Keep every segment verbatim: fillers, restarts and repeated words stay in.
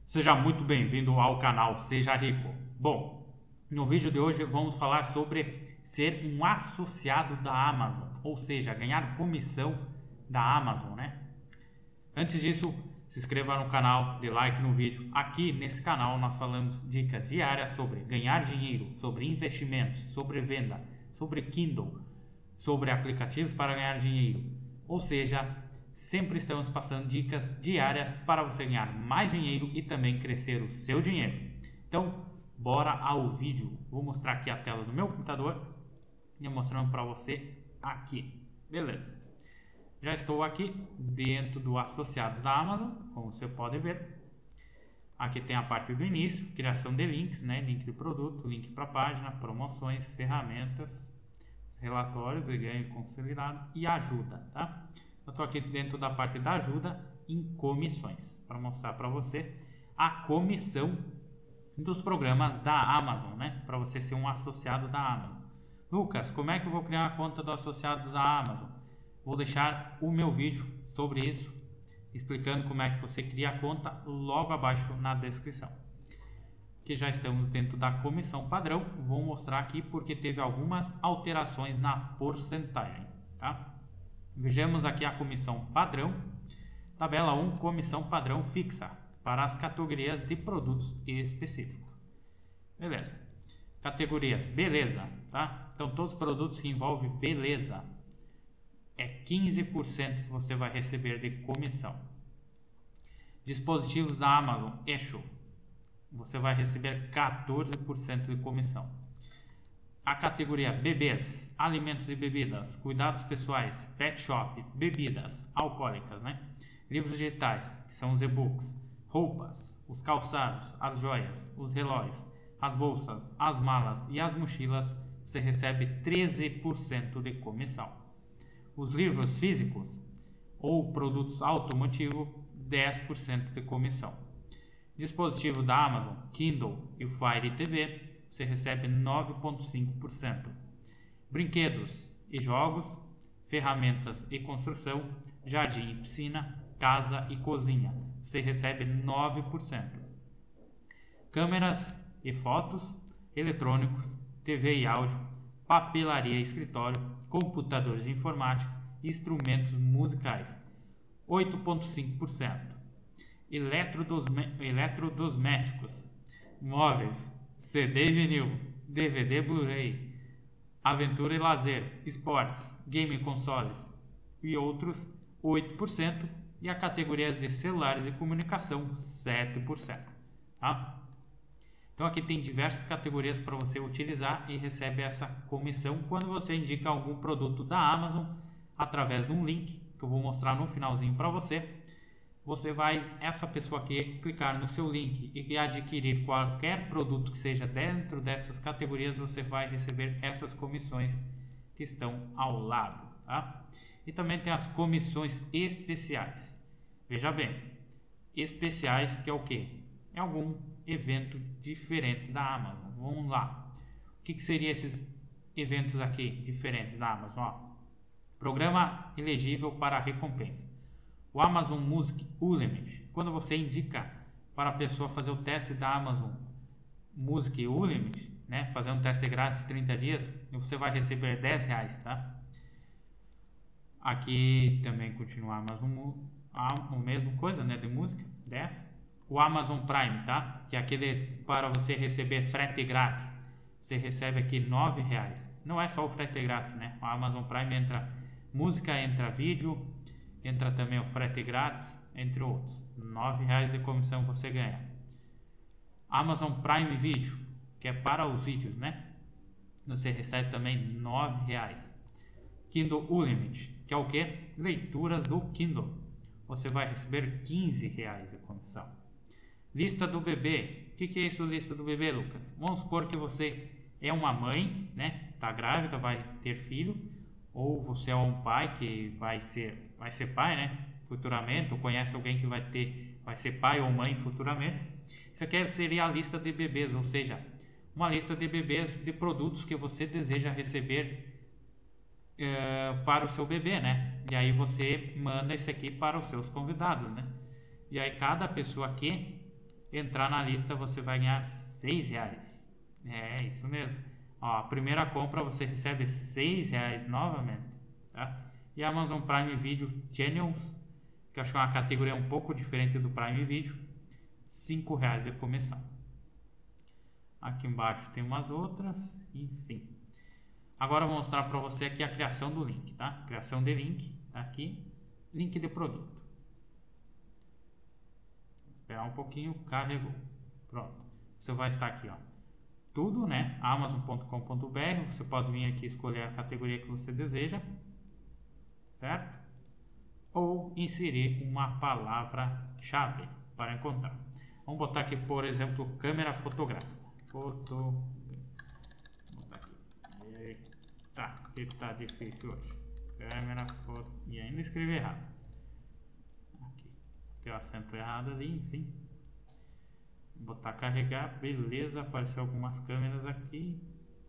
Seja muito bem-vindo ao canal Seja Rico. Bom, no vídeo de hoje vamos falar sobre ser um associado da Amazon, ou seja, ganhar comissão da Amazon, né? Antes disso, se inscreva no canal, dê like no vídeo. Aqui nesse canal nós falamos dicas diárias sobre ganhar dinheiro, sobre investimentos, sobre venda, sobre Kindle, sobre aplicativos para ganhar dinheiro. Ou seja, sempre estamos passando dicas diárias para você ganhar mais dinheiro e também crescer o seu dinheiro. Então, bora ao vídeo. Vou mostrar aqui a tela do meu computador e mostrando para você aqui. Beleza. Já estou aqui dentro do associado da Amazon, como você pode ver. Aqui tem a parte do início, criação de links, né? Link de produto, link para a página, promoções, ferramentas, relatórios de ganho consolidado e ajuda, tá? Eu estou aqui dentro da parte da ajuda em comissões, para mostrar para você a comissão dos programas da Amazon, né? Para você ser um associado da Amazon. Lucas, como é que eu vou criar a conta do associado da Amazon? Vou deixar o meu vídeo sobre isso, explicando como é que você cria a conta logo abaixo na descrição. Que já estamos dentro da comissão padrão, vou mostrar aqui porque teve algumas alterações na porcentagem, tá? Vejamos aqui a comissão padrão, tabela um, comissão padrão fixa, para as categorias de produtos específicos. Beleza. Categorias, beleza, tá? Então todos os produtos que envolvem beleza, é quinze por cento que você vai receber de comissão. Dispositivos da Amazon, Echo, você vai receber quatorze por cento de comissão. A categoria bebês, alimentos e bebidas, cuidados pessoais, pet shop, bebidas alcoólicas, né? Livros digitais, que são os e-books, roupas, os calçados, as joias, os relógios, as bolsas, as malas e as mochilas, você recebe treze por cento de comissão. Os livros físicos ou produtos automotivos, dez por cento de comissão. Dispositivo da Amazon, Kindle e o Fire T V, você recebe nove vírgula cinco por cento. Brinquedos e jogos, ferramentas e construção, jardim e piscina, casa e cozinha, você recebe nove por cento. Câmeras e fotos, eletrônicos, T V e áudio, papelaria e escritório, computadores informáticos, instrumentos musicais, oito vírgula cinco por cento. Eletrodomésticos, móveis, C D e vinil, D V D Blu-ray, aventura e lazer, esportes, game e consoles e outros, oito por cento. E a categoria de celulares e comunicação, sete por cento. Tá? Então aqui tem diversas categorias para você utilizar e recebe essa comissão quando você indica algum produto da Amazon através de um link que eu vou mostrar no finalzinho para você. Você vai, essa pessoa aqui, clicar no seu link e adquirir qualquer produto que seja dentro dessas categorias, você vai receber essas comissões que estão ao lado, tá? E também tem as comissões especiais. Veja bem, especiais que é o que? É algum evento diferente da Amazon. Vamos lá. O que, que seriam esses eventos aqui diferentes da Amazon? Ó, programa elegível para recompensa. O Amazon Music Unlimited, quando você indica para a pessoa fazer o teste da Amazon Music Unlimited, né, fazer um teste grátis trinta dias, você vai receber dez reais, tá? Aqui também continua a Amazon, a, a mesma coisa, né, de música, dez. O Amazon Prime, tá? Que é aquele para você receber frete grátis, você recebe aqui nove reais. Não é só o frete grátis, né? O Amazon Prime entra música, entra vídeo, entra também o frete grátis, entre outros. nove reais de comissão você ganha. Amazon Prime Video, que é para os vídeos, né? Você recebe também nove reais. Kindle Unlimited, que é o que? Leituras do Kindle. Você vai receber quinze reais de comissão. Lista do bebê. O que, que é isso, lista do bebê, Lucas? Vamos supor que você é uma mãe, né? Tá grávida, vai ter filho. Ou você é um pai que vai ser, vai ser pai, né? Futuramente, ou conhece alguém que vai ter, vai ser pai ou mãe futuramente. Isso aqui seria a lista de bebês, ou seja, uma lista de bebês de produtos que você deseja receber é, para o seu bebê, né? E aí você manda isso aqui para os seus convidados, né? E aí cada pessoa aqui entrar na lista, você vai ganhar seis reais. É isso mesmo. Ó, a primeira compra você recebe seis reais novamente, tá? E a Amazon Prime Video Channels, que eu acho que é uma categoria um pouco diferente do Prime Video, cinco reais de comissão. Aqui embaixo tem umas outras, enfim. Agora eu vou mostrar para você aqui a criação do link, tá? Criação de link, tá aqui, link de produto. Esperar um pouquinho, carregou. Pronto. Você vai estar aqui, ó. Tudo, né? amazon ponto com ponto br. Você pode vir aqui escolher a categoria que você deseja, certo? Ou inserir uma palavra-chave para encontrar. Vamos botar aqui, por exemplo, câmera fotográfica. Foto. Vou botar aqui. Eita, que tá difícil hoje. Câmera foto. E ainda escrevi errado. Aqui. Tem o acento errado ali, enfim. Vou botar carregar, beleza, apareceu algumas câmeras aqui.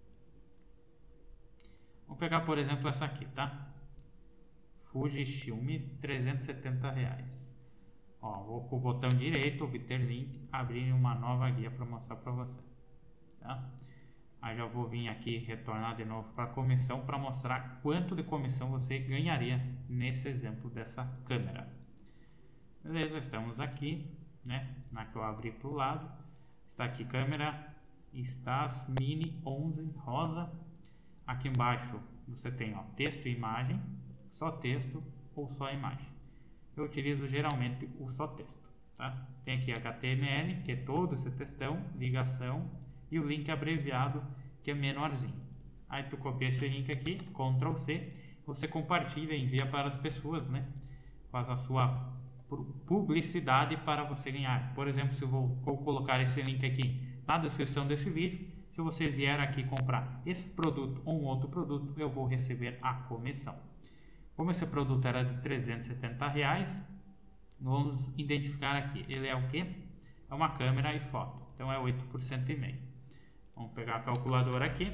Vou pegar, por exemplo, essa aqui, tá? Fuji Xiaomi, trezentos e setenta reais. Ó, vou com o botão direito, obter link, abrir uma nova guia para mostrar para você, tá? Aí já vou vir aqui, retornar de novo para a comissão para mostrar quanto de comissão você ganharia nesse exemplo dessa câmera. Beleza, estamos aqui, né? Na que eu abri para o lado, está aqui câmera Stas Mini onze rosa. Aqui embaixo você tem, ó, texto e imagem, só texto ou só imagem. Eu utilizo geralmente o só texto, tá? Tem aqui H T M L, que é todo esse textão, ligação, e o link abreviado, que é menorzinho. Aí tu copia esse link aqui, control C, você compartilha e envia para as pessoas, né? Faz a sua publicidade para você ganhar. Por exemplo, se eu vou, vou colocar esse link aqui na descrição desse vídeo, se você vier aqui comprar esse produto ou um outro produto, eu vou receber a comissão. Como esse produto era de trezentos e setenta reais, vamos identificar aqui. Ele é o que? É uma câmera e foto. Então é oito por cento e meio. Vamos pegar a calculadora aqui.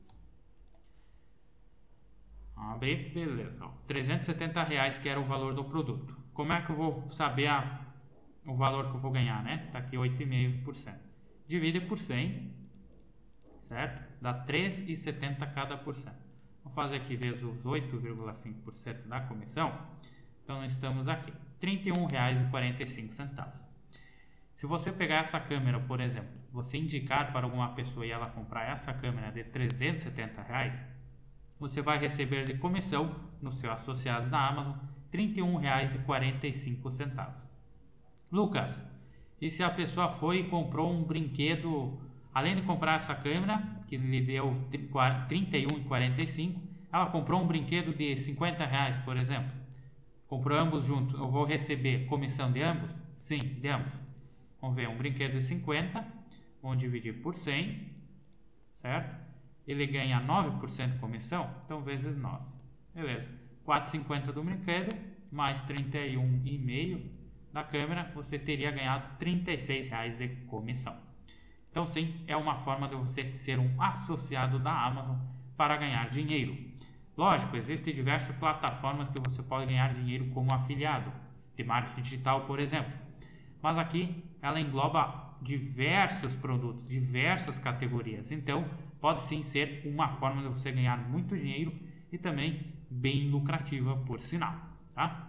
Vamos abrir, beleza. Ó, trezentos e setenta reais que era o valor do produto. Como é que eu vou saber a, o valor que eu vou ganhar, né? Tá aqui oito vírgula cinco por cento. Divide por cem, certo? Dá três reais e setenta centavos cada por cento. Vou fazer aqui vezes oito vírgula cinco por cento da comissão. Então estamos aqui, trinta e um reais e quarenta e cinco centavos. Se você pegar essa câmera, por exemplo, você indicar para alguma pessoa e ela comprar essa câmera de trezentos e setenta reais, você vai receber de comissão no seu associados da Amazon trinta e um reais e quarenta e cinco centavos. Lucas, e se a pessoa foi e comprou um brinquedo, além de comprar essa câmera, que lhe deu trinta e um reais e quarenta e cinco centavos, ela comprou um brinquedo de cinquenta reais, por exemplo. Comprou ambos juntos, eu vou receber comissão de ambos? Sim, de ambos. Vamos ver, um brinquedo de cinquenta, vamos dividir por cem, certo? Ele ganha nove por cento de comissão, então vezes nove. Beleza, quatrocentos e cinquenta do brinquedo, mais trinta e um reais e meio da câmera, você teria ganhado trinta e seis reais de comissão. Então sim, é uma forma de você ser um associado da Amazon para ganhar dinheiro. Lógico, existem diversas plataformas que você pode ganhar dinheiro como afiliado, de marketing digital, por exemplo. Mas aqui ela engloba diversos produtos, diversas categorias. Então, pode sim ser uma forma de você ganhar muito dinheiro e também bem lucrativa, por sinal, tá?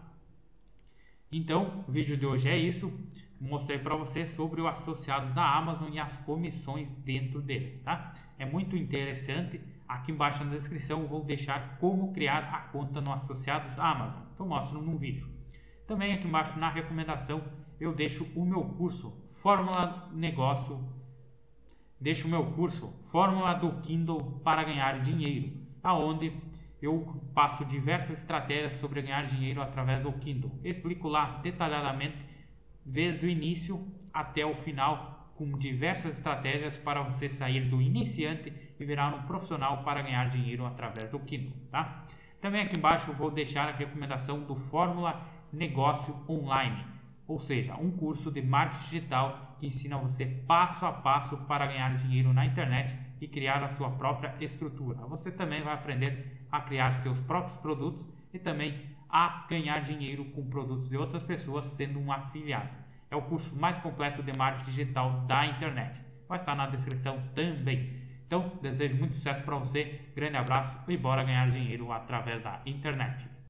Então, o vídeo de hoje é isso. Mostrei para você sobre os associados da Amazon e as comissões dentro dele, tá? É muito interessante. Aqui embaixo na descrição eu vou deixar como criar a conta no associados da Amazon, que eu mostro no vídeo. Também aqui embaixo na recomendação eu deixo o meu curso Fórmula Negócio, deixo o meu curso Fórmula do Kindle para ganhar dinheiro, aonde eu passo diversas estratégias sobre ganhar dinheiro através do Kindle. Eu explico lá detalhadamente desde o início até o final, com diversas estratégias para você sair do iniciante e virar um profissional para ganhar dinheiro através do Kindle, tá? Também aqui embaixo eu vou deixar a recomendação do Fórmula Negócio Online, ou seja, um curso de marketing digital que ensina você passo a passo para ganhar dinheiro na internet e criar a sua própria estrutura. Você também vai aprender a criar seus próprios produtos e também a ganhar dinheiro com produtos de outras pessoas sendo um afiliado. É o curso mais completo de marketing digital da internet. Vai estar na descrição também. Então, desejo muito sucesso para você. Grande abraço e bora ganhar dinheiro através da internet.